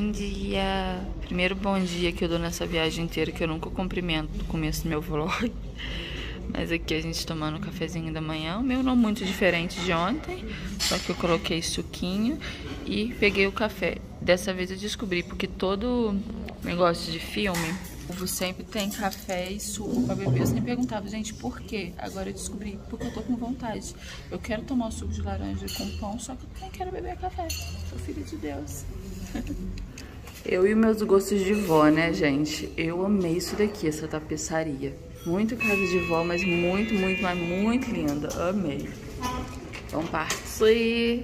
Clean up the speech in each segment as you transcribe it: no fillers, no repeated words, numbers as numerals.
Bom dia! Primeiro bom dia que eu dou nessa viagem inteira, que eu nunca cumprimento no começo do meu vlog. Mas aqui a gente tomando um cafezinho da manhã, o meu não muito diferente de ontem, só que eu coloquei suquinho e peguei o café. Dessa vez eu descobri, porque todo negócio de filme, sempre tem café e suco pra beber. Eu sempre perguntava, gente, por quê? Agora eu descobri, porque eu tô com vontade. Eu quero tomar o suco de laranja com pão, só que eu também quero beber café. Sou filha de Deus. Eu e meus gostos de vó, né, gente? Eu amei isso daqui, essa tapeçaria. Muito casa de vó, mas muito, mas muito linda. Amei. Então, parti.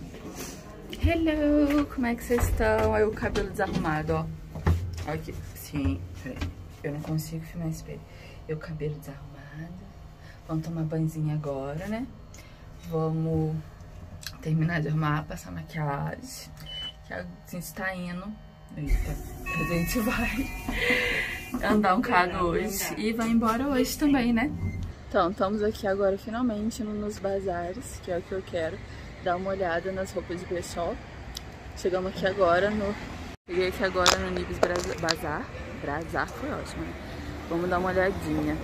Hello, como é que vocês estão? Aí o cabelo desarrumado, ó. Aqui, sim. Eu não consigo filmar esse espelho. Eu cabelo desarrumado. Vamos tomar banhozinho agora, né? Vamos terminar de arrumar, passar maquiagem. Que a gente tá indo. Eita, a gente vai andar um bocado hoje e vai embora hoje também, né? Então, estamos aqui agora finalmente nos bazares, que é o que eu quero. Dar uma olhada nas roupas de brechó. Chegamos aqui agora no... Cheguei aqui agora no Nibs Bazar. Bazar foi ótimo, né? Vamos dar uma olhadinha.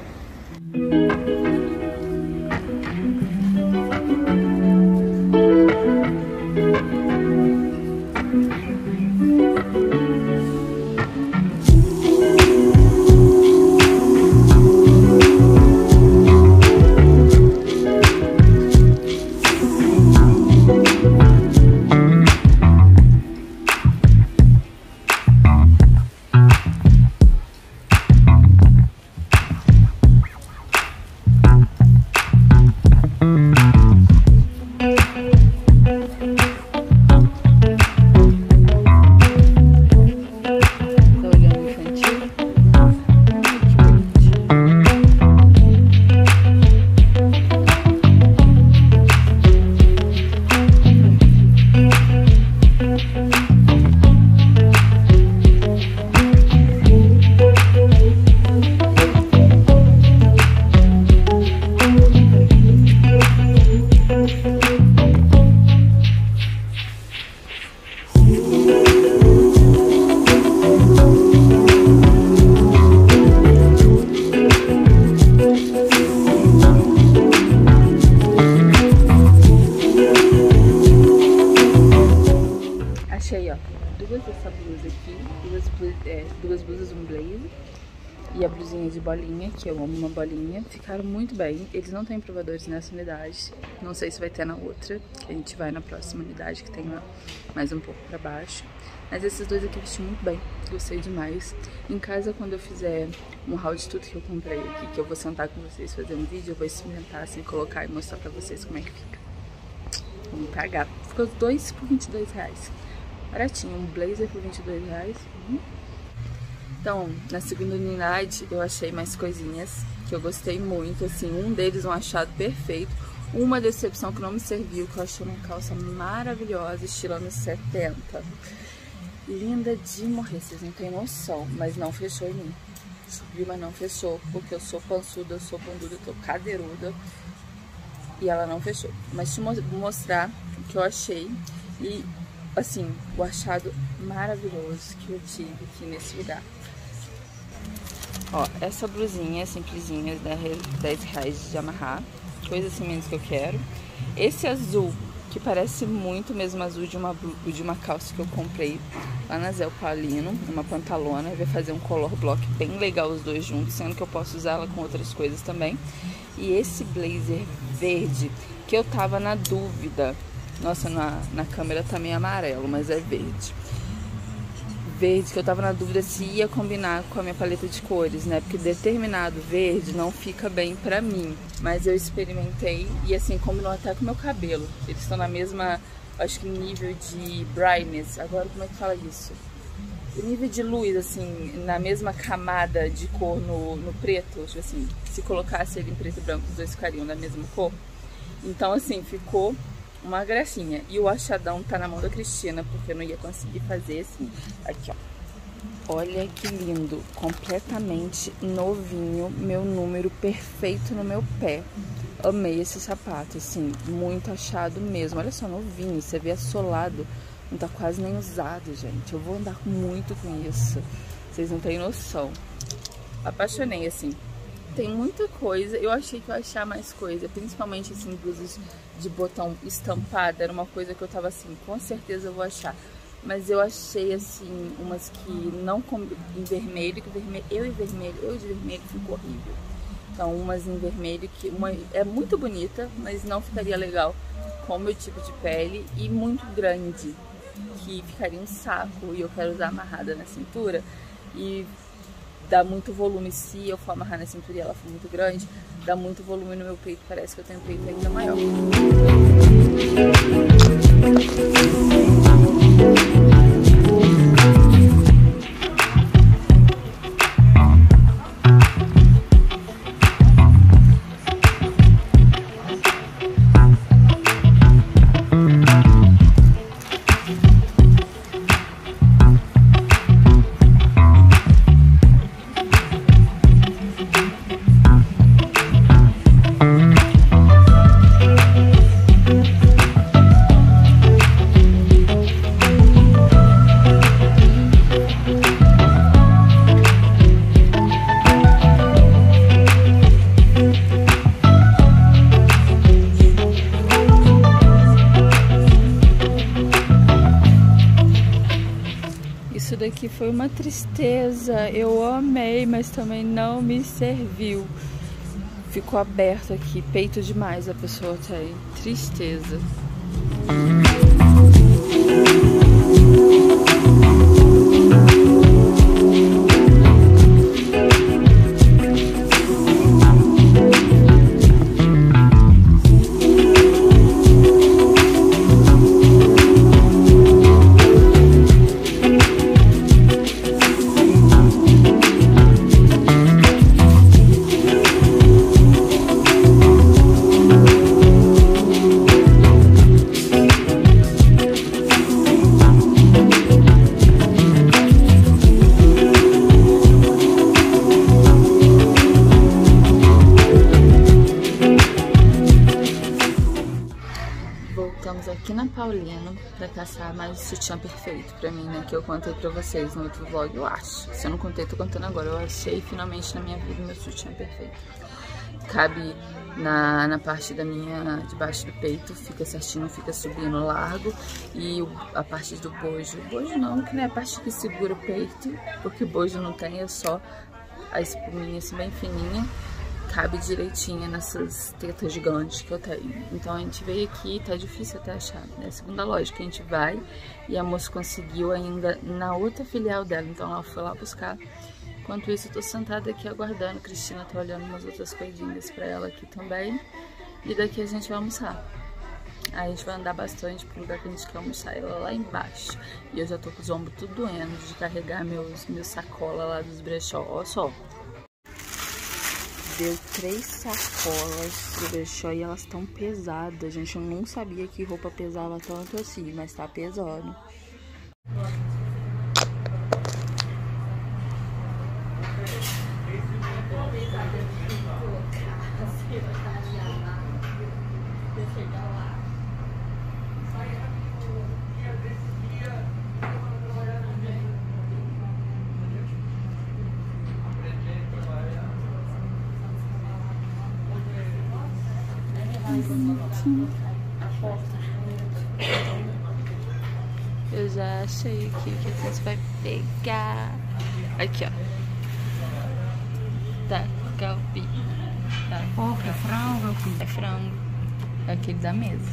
Achei, ó, duas dessa blusa aqui, duas blusas, um blazer e a blusinha de bolinha, que eu amo uma bolinha. Ficaram muito bem. Eles não têm provadores nessa unidade, não sei se vai ter na outra, que a gente vai na próxima unidade, que tem lá mais um pouco pra baixo. Mas esses dois aqui vesti muito bem, gostei demais. Em casa, quando eu fizer um haul de tudo que eu comprei aqui, que eu vou sentar com vocês fazer um vídeo, eu vou experimentar assim, colocar e mostrar pra vocês como é que fica. Vamos pagar. Ficou dois por R$22. Baratinho, um blazer por R$22. Então, na segunda unidade eu achei mais coisinhas que eu gostei muito, assim, um deles um achado perfeito, uma decepção que não me serviu, que eu achei uma calça maravilhosa, estilo anos 70. Linda de morrer, vocês não tem noção, mas não fechou em mim. Subiu, mas não fechou, porque eu sou pançuda, eu sou bunduda, eu tô cadeiruda, e ela não fechou. Mas te vou mostrar o que eu achei e... assim, o achado maravilhoso que eu tive aqui nesse lugar. Ó, essa blusinha simplesinha, R$10 de amarrar. Coisa assim menos que eu quero. Esse azul, que parece muito mesmo azul de uma calça que eu comprei lá na Zé Paulino, uma pantalona. Vai fazer um color block bem legal os dois juntos, sendo que eu posso usar ela com outras coisas também. E esse blazer verde, que eu tava na dúvida. Nossa, na câmera tá meio amarelo, mas é verde. Verde, que eu tava na dúvida se ia combinar com a minha paleta de cores, né? Porque determinado verde não fica bem pra mim. Mas eu experimentei e assim, combinou até com o meu cabelo. Eles estão na mesma, acho que nível de brightness. Agora, como é que fala isso? O nível de luz, assim, na mesma camada de cor no preto. Tipo assim, se colocasse ele em preto e branco, os dois ficariam da mesma cor. Então, assim, ficou... uma gracinha. E o achadão tá na mão da Cristina, porque eu não ia conseguir fazer assim. Aqui, ó. Olha que lindo. Completamente novinho. Meu número perfeito no meu pé. Amei esse sapato, assim. Muito achado mesmo. Olha só, novinho. Você vê assolado Não tá quase nem usado, gente. Eu vou andar muito com isso. Vocês não têm noção. Apaixonei, assim. Tem muita coisa. Eu achei que eu ia achar mais coisa. Principalmente, assim, blusas de botão estampado. Era uma coisa que eu tava assim, com certeza eu vou achar. Mas eu achei, assim, umas que não em vermelho. Que eu de vermelho ficou horrível. Então, umas em vermelho que uma é muito bonita, mas não ficaria legal com o meu tipo de pele. E muito grande, que ficaria um saco. E eu quero usar amarrada na cintura. E dá muito volume. Se eu for amarrar na cintura e ela for muito grande, dá muito volume no meu peito. Parece que eu tenho um peito ainda maior. Isso daqui foi uma tristeza, eu amei, mas também não me serviu. Ficou aberto aqui, peito demais a pessoa tem, tristeza. Voltamos aqui na Paulino pra caçar mais o sutiã perfeito pra mim, né? Que eu contei pra vocês no outro vlog, eu acho. Se eu não contei, tô contando agora. Eu achei finalmente na minha vida meu sutiã perfeito. Cabe na parte da minha, debaixo do peito, fica certinho, fica subindo largo. E a parte do bojo não, que não é a parte que segura o peito, porque bojo não tem, é só a espuminha assim bem fininha. Cabe direitinho nessas tetas gigantes que eu tenho. Então a gente veio aqui, tá difícil até achar, né? A segunda loja que a gente vai, e a moça conseguiu ainda na outra filial dela, então ela foi lá buscar. Enquanto isso eu tô sentada aqui aguardando, Cristina tá olhando umas outras coisinhas pra ela aqui também. E daqui a gente vai almoçar. Aí a gente vai andar bastante pro lugar que a gente quer almoçar, ela lá embaixo. E eu já tô com os ombros tudo doendo de carregar meus sacolas lá dos brechó, ó só. Deu 3 sacolas pro brechó e elas estão pesadas, gente. Eu não sabia que roupa pesava tanto assim, mas tá pesando. Eu já achei aqui que a gente vai pegar. Aqui, ó. Tá, calpi. Tá. Porco, é frango, É frango. É aquele da mesa.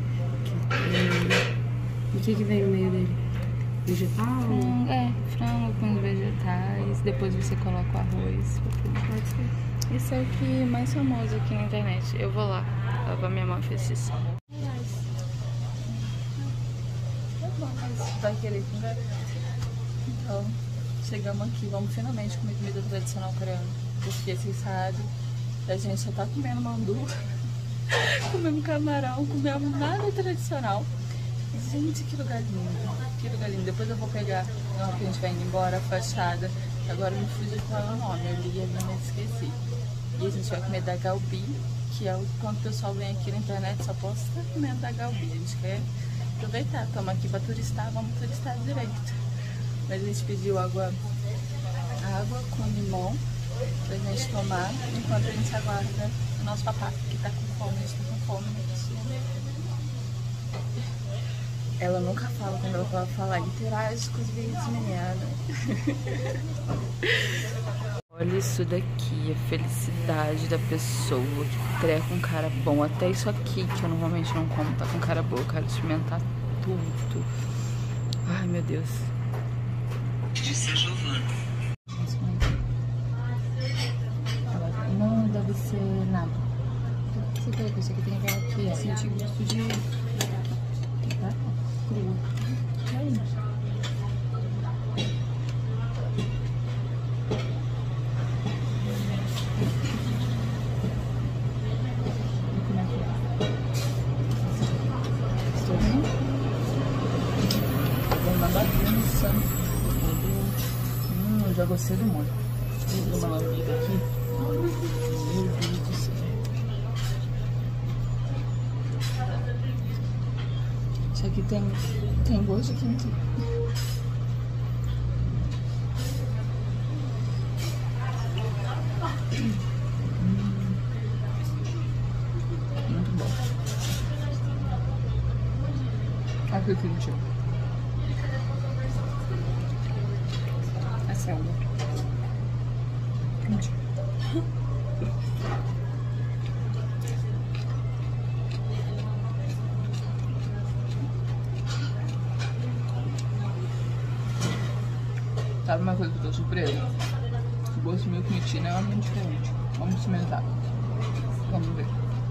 E o que vem no meio dele? Vegetal? Frango com vegetais. Depois você coloca o arroz. Pode ser. Isso é o que mais famoso aqui na internet. Eu vou lá. Lavar minha mão e fez isso. Vai querer comer? Então, chegamos aqui. Vamos finalmente comer comida tradicional coreana. Porque vocês sabem, a gente só tá comendo mandu, comendo camarão, comendo nada tradicional. Gente, que lugar lindo. Que lugar lindo. Depois eu vou pegar, na hora que a gente vai indo embora, a fachada. Agora me fugiu qual é o nome. Eu li ali, mas esqueci. E a gente vai comer da Galbi, que é quando o pessoal vem aqui na internet só posta comendo da Galbi. A gente quer aproveitar, estamos aqui pra turistar, vamos turistar direito. Mas a gente pediu água com limão pra gente tomar, enquanto a gente aguarda o nosso papá, que tá com fome, a gente tá com fome. Ela nunca fala quando ela vai falar, interage com os vídeos, menina. Olha isso daqui, a felicidade da pessoa que treca com cara bom. Até isso aqui, que eu normalmente não como, tá com cara boa. Eu quero experimentar tudo. Ai, meu Deus. Não deve ser nada. Você quer que isso aqui tem aquela aqui, ó. Senti gosto de Tá? crua. Já gostei do molho. Vou dar uma lambida aqui. Meu Deus do céu. Isso aqui tem gosto de quente. Muito bom. Aqui quente. Quente. Sabe uma coisa que eu tô surpresa? O gosto do meu quentinho é realmente diferente. Vamos experimentar. Vamos ver.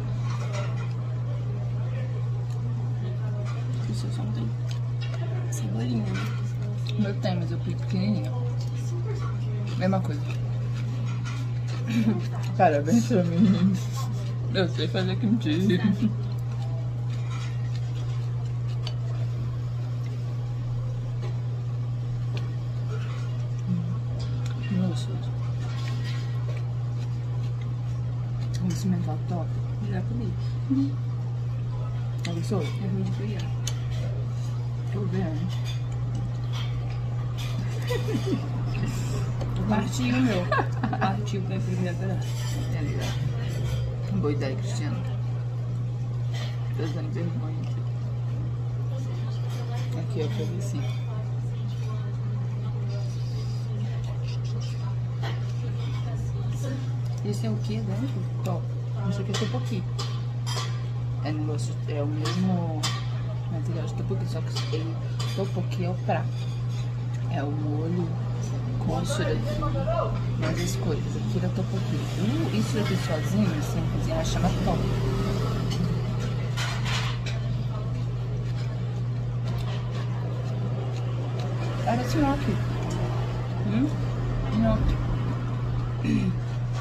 Isso só não tem cebolinha, né? O meu tem, mas eu pico pequenininho. Mesma coisa. Parabéns pra mim. Eu sei fazer kimchi. Gostoso. Vamos experimentar o top. Já comi. É gostoso? É ruim de criar. Tô vendo. Partiu o meu. Partiu pra primeira pedaço. É legal. Boa ideia, Cristiano. Tô dando vergonha aqui. Aqui, ó, pra ver sim. Esse é o que dentro? Top. Isso aqui é topoqui. É negócio, é o mesmo material de topoqui, só que topoqui é o prato. É o molho com isso daqui, mais as coisas. Aqui é topoqui. Isso daqui sozinho, sem cozinhar, chama top. Parece nhoque. Nhoque.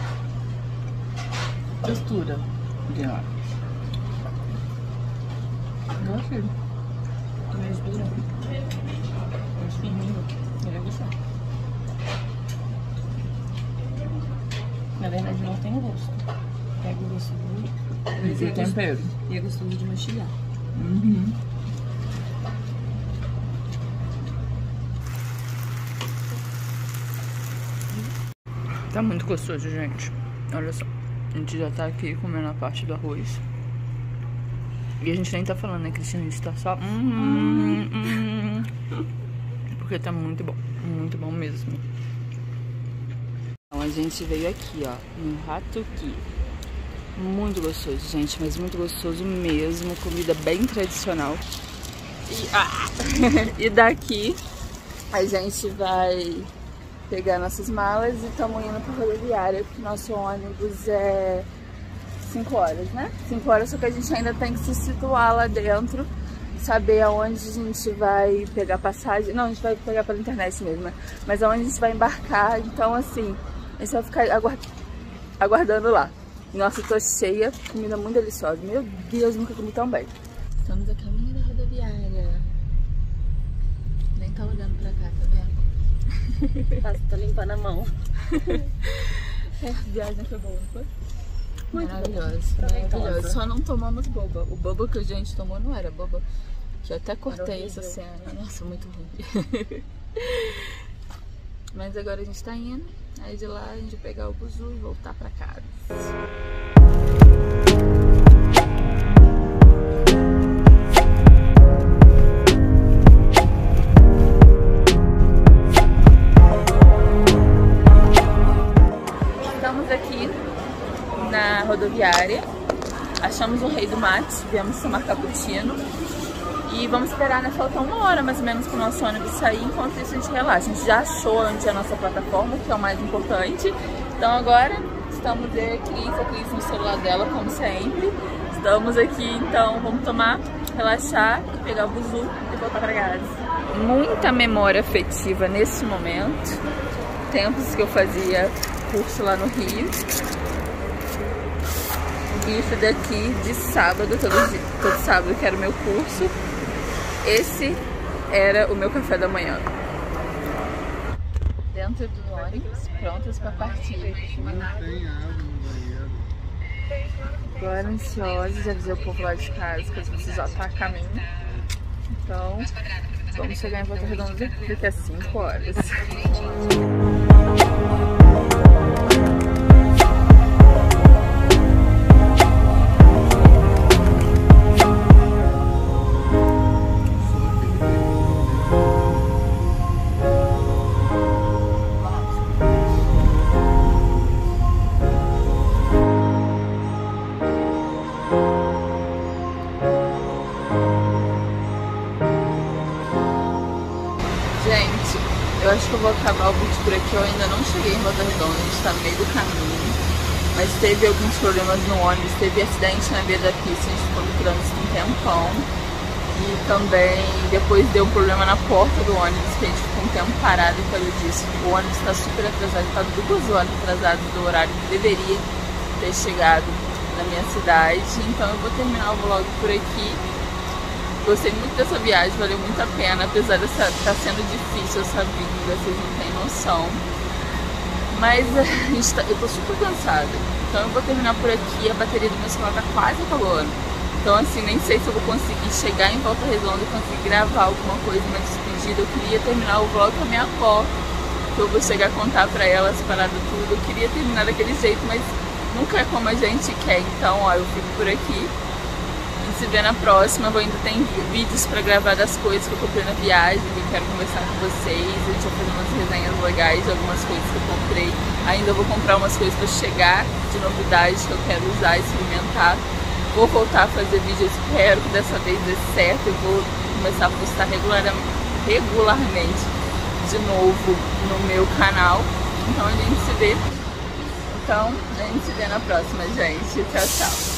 Textura de nhoque. Gostei. Mais dura. Mais fininho. Ele é gostoso. Na verdade não tem gosto. Pega o gosto do... E o tempero. E é gostoso de mastigar. Uhum. Tá muito gostoso, gente. Olha só. A gente já tá aqui comendo a parte do arroz. E a gente nem tá falando, né, Cristiano? A gente tá só... Porque tá muito bom mesmo. Então a gente veio aqui, ó, no Hatuki. Muito gostoso, gente, mas muito gostoso mesmo. Comida bem tradicional. E daqui a gente vai pegar nossas malas e estamos indo pra rodoviária, porque nosso ônibus é 5 horas, né? 5 horas, só que a gente ainda tem que se situar lá dentro, saber aonde a gente vai pegar passagem. Não, a gente vai pegar pela internet mesmo, né? Mas aonde a gente vai embarcar. Então, assim, a gente vai ficar aguardando lá. Nossa, eu tô cheia, comida muito deliciosa. Meu Deus, nunca comi tão bem. Estamos a caminho da rodoviária. Nem tá olhando pra cá, tá vendo? Tá limpando a mão. A viagem foi boa, não foi? Muito maravilhosa, boa. maravilhosa. Só não tomamos boba. O boba que a gente tomou não era boba Que eu até cortei essa cena. Nossa, muito ruim. Mas agora a gente tá indo. Aí de lá a gente vai pegar o buzu e voltar pra casa. Estamos aqui na rodoviária. Achamos o rei do mate. Viemos tomar cappuccino. E vamos esperar, né? Falta 1 hora mais ou menos para o nosso ônibus sair. Enquanto isso a gente relaxa. A gente já achou onde é a nossa plataforma, que é o mais importante. Então agora estamos aqui no celular dela, como sempre. Estamos aqui, então vamos tomar, relaxar, pegar o buzu e voltar para casa. Muita memória afetiva nesse momento. Tempos que eu fazia curso lá no Rio. Isso daqui de sábado, todo sábado que era o meu curso. Esse era o meu café da manhã. Dentro do ônibus, prontas para partir. Agora ansiosos, avisei o povo lá de casa que as luzes já estão a caminho. Então, vamos chegar em Volta Redonda daqui a 5 horas. Gente, eu acho que eu vou acabar o vídeo por aqui. Eu ainda não cheguei em Volta Redonda, a gente tá no meio do caminho. Mas teve alguns problemas no ônibus, teve acidente na beira da pista, a gente ficou no trânsito um tempão. E também depois deu um problema na porta do ônibus, que a gente ficou um tempo parado por causa disso. O ônibus tá super atrasado, tá 2 horas atrasado do horário que deveria ter chegado na minha cidade. Então eu vou terminar o vlog por aqui. Gostei muito dessa viagem, valeu muito a pena, apesar de estar sendo difícil essa vinda, vocês não têm noção. Mas eu tô super cansada, então eu vou terminar por aqui. A bateria do meu celular tá quase acabando. Então assim, nem sei se eu vou conseguir chegar em Volta Redonda e conseguir gravar alguma coisa, uma despedida. Eu queria terminar o vlog com a minha avó, que eu vou chegar a contar pra ela as paradas tudo. Eu queria terminar daquele jeito, mas nunca é como a gente quer. Então ó, eu fico por aqui. Se vê na próxima. Eu ainda tenho vídeos pra gravar das coisas que eu comprei na viagem, que eu quero conversar com vocês. A gente vai fazer umas resenhas legais de algumas coisas que eu comprei. Ainda vou comprar umas coisas pra chegar de novidades que eu quero usar e experimentar. Vou voltar a fazer vídeo, eu espero que dessa vez dê certo. Eu vou começar a postar regularmente de novo no meu canal. Então a gente se vê na próxima, gente. Tchau, tchau.